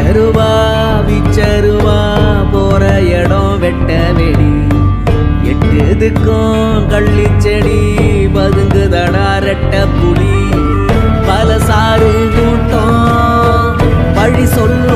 அருவா விச்சருவா போற இடம் வெட்ட வெடி எட்டுதுக்கும் கள்ளிச்செடி பதுங்குதடா ரெட்ட புலி பல சாறு கூட்டம் வழி சொல்ல